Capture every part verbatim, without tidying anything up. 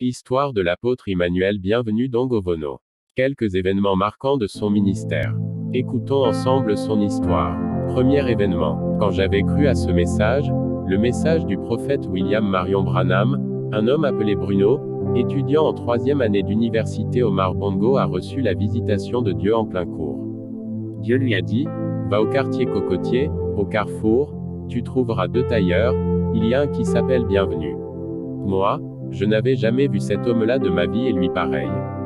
Histoire de l'apôtre Emmanuel. Bienvenue dans Govono. Quelques événements marquants de son ministère. Écoutons ensemble son histoire. Premier événement. Quand j'avais cru à ce message, le message du prophète William Marion Branham, un homme appelé Bruno, étudiant en troisième année d'université Omar Bongo, a reçu la visitation de Dieu en plein cours. Dieu lui a dit, va au quartier Cocotier, au carrefour, tu trouveras deux tailleurs, il y a un qui s'appelle Bienvenu. Moi, je n'avais jamais vu cet homme-là de ma vie et lui pareil.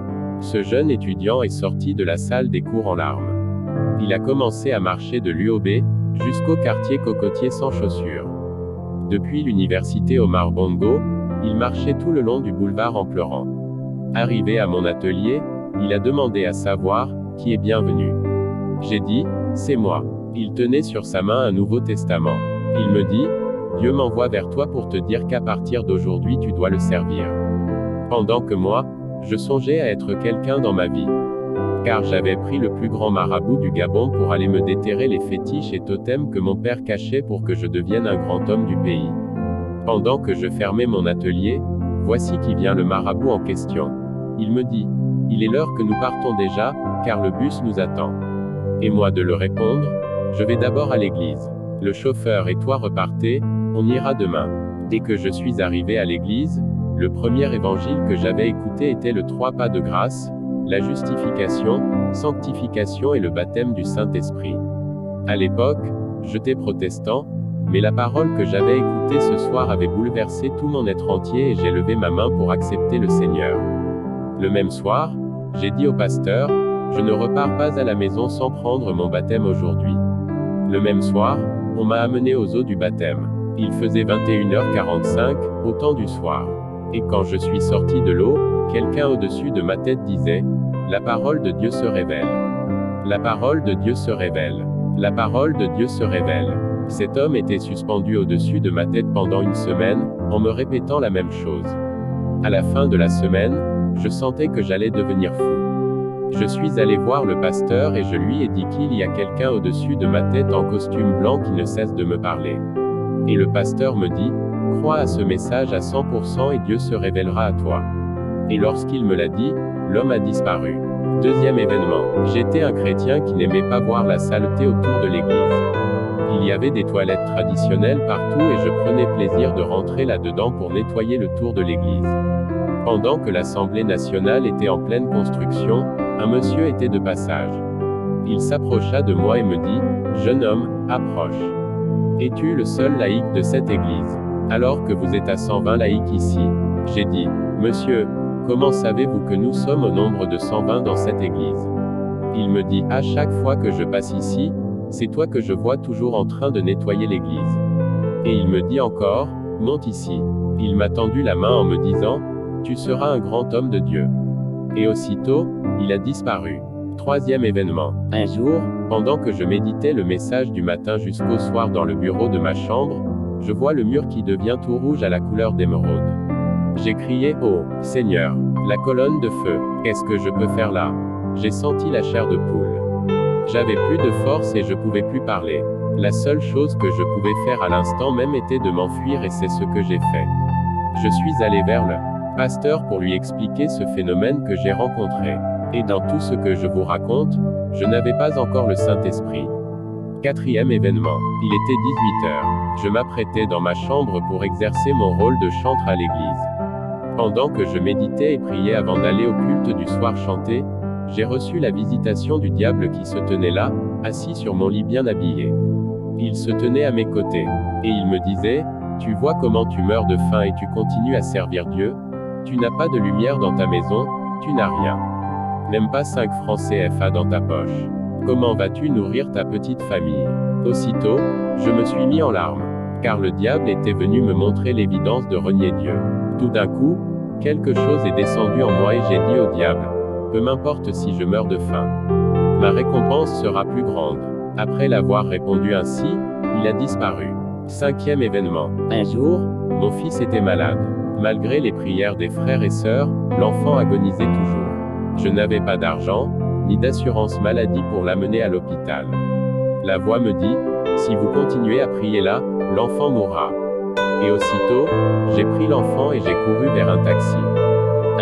Ce jeune étudiant est sorti de la salle des cours en larmes. Il a commencé à marcher de l'U O B, jusqu'au quartier Cocotier sans chaussures. Depuis l'université Omar Bongo, il marchait tout le long du boulevard en pleurant. Arrivé à mon atelier, il a demandé à savoir, qui est Bienvenu. J'ai dit, c'est moi. Il tenait sur sa main un Nouveau Testament. Il me dit, Dieu m'envoie vers toi pour te dire qu'à partir d'aujourd'hui tu dois le servir. Pendant que moi, je songeais à être quelqu'un dans ma vie. Car j'avais pris le plus grand marabout du Gabon pour aller me déterrer les fétiches et totems que mon père cachait pour que je devienne un grand homme du pays. Pendant que je fermais mon atelier, voici qui vient le marabout en question. Il me dit, il est l'heure que nous partons déjà, car le bus nous attend. Et moi de le répondre, je vais d'abord à l'église. Le chauffeur et toi repartez, on ira demain. Dès que je suis arrivé à l'église, le premier évangile que j'avais écouté était le trois pas de grâce, la justification, sanctification et le baptême du Saint-Esprit. À l'époque, j'étais protestant, mais la parole que j'avais écoutée ce soir avait bouleversé tout mon être entier et j'ai levé ma main pour accepter le Seigneur. Le même soir, j'ai dit au pasteur, je ne repars pas à la maison sans prendre mon baptême aujourd'hui. Le même soir, on m'a amené aux eaux du baptême. Il faisait vingt et une heures quarante-cinq, au temps du soir. Et quand je suis sorti de l'eau, quelqu'un au-dessus de ma tête disait, la parole de Dieu se révèle. La parole de Dieu se révèle. La parole de Dieu se révèle. Cet homme était suspendu au-dessus de ma tête pendant une semaine, en me répétant la même chose. À la fin de la semaine, je sentais que j'allais devenir fou. Je suis allé voir le pasteur et je lui ai dit qu'il y a quelqu'un au-dessus de ma tête en costume blanc qui ne cesse de me parler. Et le pasteur me dit, crois à ce message à cent pour cent et Dieu se révélera à toi. Et lorsqu'il me l'a dit, l'homme a disparu. Deuxième événement. J'étais un chrétien qui n'aimait pas voir la saleté autour de l'église. Il y avait des toilettes traditionnelles partout et je prenais plaisir de rentrer là-dedans pour nettoyer le tour de l'église. Pendant que l'Assemblée nationale était en pleine construction, un monsieur était de passage. Il s'approcha de moi et me dit, jeune homme, approche. Es-tu le seul laïc de cette église? Alors que vous êtes à cent vingt laïcs ici. J'ai dit, monsieur, comment savez-vous que nous sommes au nombre de cent vingt dans cette église? Il me dit, à chaque fois que je passe ici, c'est toi que je vois toujours en train de nettoyer l'église. Et il me dit encore, monte ici. Il m'a tendu la main en me disant, tu seras un grand homme de Dieu. Et aussitôt, il a disparu. Troisième événement. Un jour, pendant que je méditais le message du matin jusqu'au soir dans le bureau de ma chambre, je vois le mur qui devient tout rouge à la couleur d'émeraude. J'ai crié, oh, Seigneur, la colonne de feu, qu'est-ce que je peux faire là? J'ai senti la chair de poule. J'avais plus de force et je pouvais plus parler. La seule chose que je pouvais faire à l'instant même était de m'enfuir et c'est ce que j'ai fait. Je suis allé vers le pasteur pour lui expliquer ce phénomène que j'ai rencontré. Et dans tout ce que je vous raconte, je n'avais pas encore le Saint-Esprit. Quatrième événement. Il était dix-huit heures. Je m'apprêtais dans ma chambre pour exercer mon rôle de chantre à l'église. Pendant que je méditais et priais avant d'aller au culte du soir chanter, j'ai reçu la visitation du diable qui se tenait là, assis sur mon lit bien habillé. Il se tenait à mes côtés. Et il me disait, tu vois comment tu meurs de faim et tu continues à servir Dieu? Tu n'as pas de lumière dans ta maison, tu n'as rien. Même pas cinq francs C F A dans ta poche. Comment vas-tu nourrir ta petite famille? Aussitôt, je me suis mis en larmes. Car le diable était venu me montrer l'évidence de renier Dieu. Tout d'un coup, quelque chose est descendu en moi et j'ai dit au diable, peu m'importe si je meurs de faim. Ma récompense sera plus grande. Après l'avoir répondu ainsi, il a disparu. Cinquième événement. Un jour, mon fils était malade. Malgré les prières des frères et sœurs, l'enfant agonisait toujours. Je n'avais pas d'argent, ni d'assurance maladie pour l'amener à l'hôpital. La voix me dit, si vous continuez à prier là, l'enfant mourra. Et aussitôt, j'ai pris l'enfant et j'ai couru vers un taxi.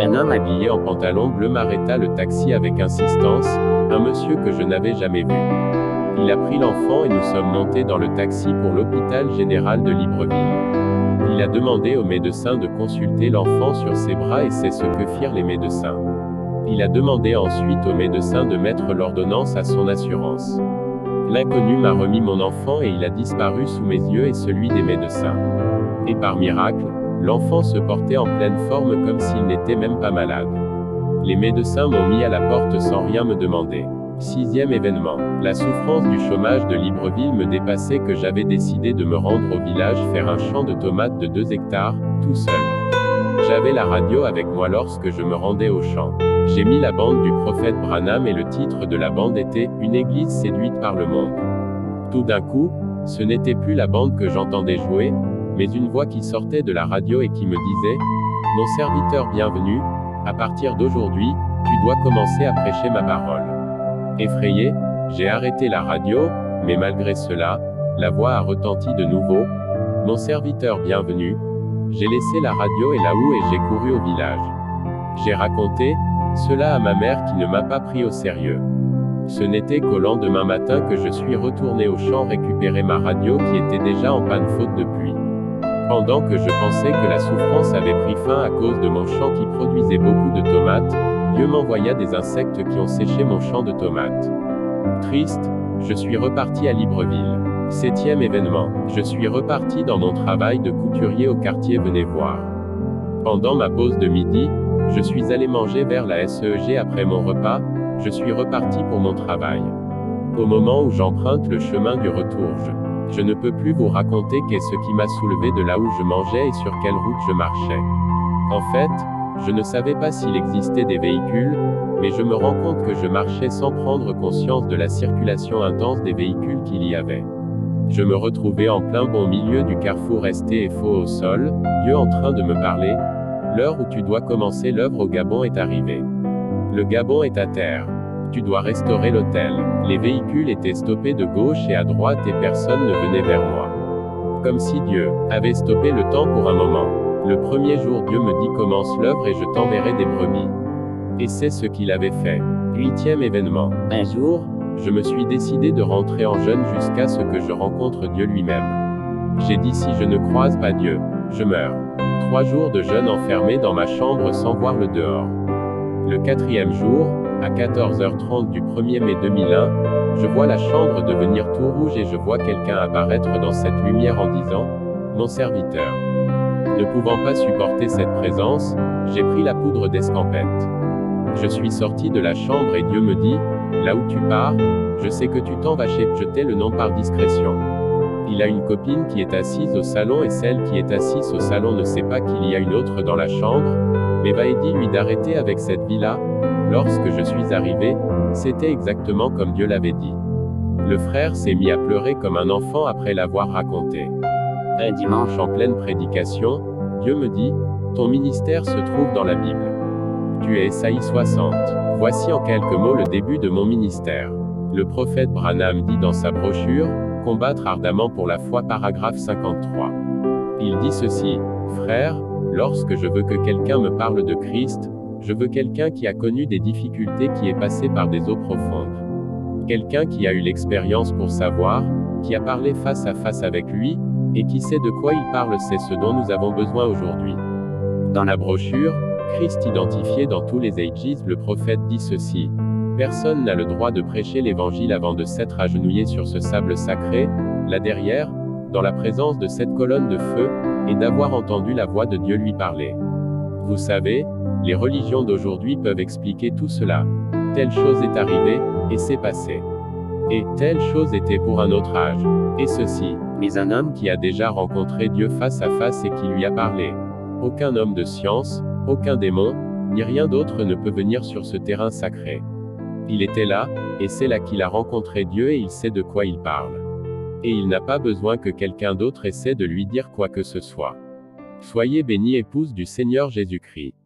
Un homme habillé en pantalon bleu m'arrêta le taxi avec insistance, un monsieur que je n'avais jamais vu. Il a pris l'enfant et nous sommes montés dans le taxi pour l'hôpital général de Libreville. Il a demandé au médecin de consulter l'enfant sur ses bras et c'est ce que firent les médecins. Il a demandé ensuite au médecin de mettre l'ordonnance à son assurance. L'inconnu m'a remis mon enfant et il a disparu sous mes yeux et celui des médecins. Et par miracle, l'enfant se portait en pleine forme comme s'il n'était même pas malade. Les médecins m'ont mis à la porte sans rien me demander. Sixième événement. La souffrance du chômage de Libreville me dépassait que j'avais décidé de me rendre au village faire un champ de tomates de deux hectares, tout seul. J'avais la radio avec moi lorsque je me rendais au champ. J'ai mis la bande du prophète Branham et le titre de la bande était « Une église séduite par le monde ». Tout d'un coup, ce n'était plus la bande que j'entendais jouer, mais une voix qui sortait de la radio et qui me disait « Mon serviteur bienvenu, à partir d'aujourd'hui, tu dois commencer à prêcher ma parole ». Effrayé, j'ai arrêté la radio, mais malgré cela, la voix a retenti de nouveau « Mon serviteur bienvenu ». J'ai laissé la radio et la houe et j'ai couru au village. J'ai raconté cela à ma mère qui ne m'a pas pris au sérieux. Ce n'était qu'au lendemain matin que je suis retourné au champ récupérer ma radio qui était déjà en panne faute de pluie. Pendant que je pensais que la souffrance avait pris fin à cause de mon champ qui produisait beaucoup de tomates, Dieu m'envoya des insectes qui ont séché mon champ de tomates. Triste, je suis reparti à Libreville. Septième événement. Je suis reparti dans mon travail de couturier au quartier Venez voir. Pendant ma pause de midi, je suis allé manger vers la S E G après mon repas, je suis reparti pour mon travail. Au moment où j'emprunte le chemin du retour, je, je ne peux plus vous raconter qu'est-ce qui m'a soulevé de là où je mangeais et sur quelle route je marchais. En fait, je ne savais pas s'il existait des véhicules, mais je me rends compte que je marchais sans prendre conscience de la circulation intense des véhicules qu'il y avait. Je me retrouvais en plein bon milieu du carrefour resté et faux au sol, Dieu en train de me parler. L'heure où tu dois commencer l'œuvre au Gabon est arrivée. Le Gabon est à terre. Tu dois restaurer l'hôtel. Les véhicules étaient stoppés de gauche et à droite et personne ne venait vers moi. Comme si Dieu avait stoppé le temps pour un moment. Le premier jour Dieu me dit commence l'œuvre et je t'enverrai des brebis. Et c'est ce qu'il avait fait. Huitième événement. Un jour, je me suis décidé de rentrer en jeûne jusqu'à ce que je rencontre Dieu lui-même. J'ai dit si je ne croise pas Dieu, je meurs. Trois jours de jeûne enfermé dans ma chambre sans voir le dehors. Le quatrième jour, à quatorze heures trente du premier mai deux mille un, je vois la chambre devenir tout rouge et je vois quelqu'un apparaître dans cette lumière en disant « Mon serviteur ». Ne pouvant pas supporter cette présence, j'ai pris la poudre d'escampette. Je suis sorti de la chambre et Dieu me dit « Là où tu pars, je sais que tu t'en vas chez ». Je tais le nom par discrétion. Il a une copine qui est assise au salon et celle qui est assise au salon ne sait pas qu'il y a une autre dans la chambre, mais va et dit-lui d'arrêter avec cette vie-là. Lorsque je suis arrivé, c'était exactement comme Dieu l'avait dit. Le frère s'est mis à pleurer comme un enfant après l'avoir raconté. Un dimanche en pleine prédication, Dieu me dit, ton ministère se trouve dans la Bible. Tu es Ésaïe soixante. Voici en quelques mots le début de mon ministère. Le prophète Branham dit dans sa brochure, combattre ardemment pour la foi, paragraphe cinquante-trois. Il dit ceci, frère, lorsque je veux que quelqu'un me parle de Christ, je veux quelqu'un qui a connu des difficultés, qui est passé par des eaux profondes. Quelqu'un qui a eu l'expérience pour savoir, qui a parlé face à face avec lui, et qui sait de quoi il parle, c'est ce dont nous avons besoin aujourd'hui. Dans la brochure, Christ identifié dans tous les ages, le prophète dit ceci. Personne n'a le droit de prêcher l'évangile avant de s'être agenouillé sur ce sable sacré, là derrière, dans la présence de cette colonne de feu, et d'avoir entendu la voix de Dieu lui parler. Vous savez, les religions d'aujourd'hui peuvent expliquer tout cela. Telle chose est arrivée, et c'est passé. Et telle chose était pour un autre âge. Et ceci. Mais un homme qui a déjà rencontré Dieu face à face et qui lui a parlé. Aucun homme de science, aucun démon, ni rien d'autre ne peut venir sur ce terrain sacré. Il était là, et c'est là qu'il a rencontré Dieu et il sait de quoi il parle. Et il n'a pas besoin que quelqu'un d'autre essaie de lui dire quoi que ce soit. Soyez bénie, épouse du Seigneur Jésus-Christ.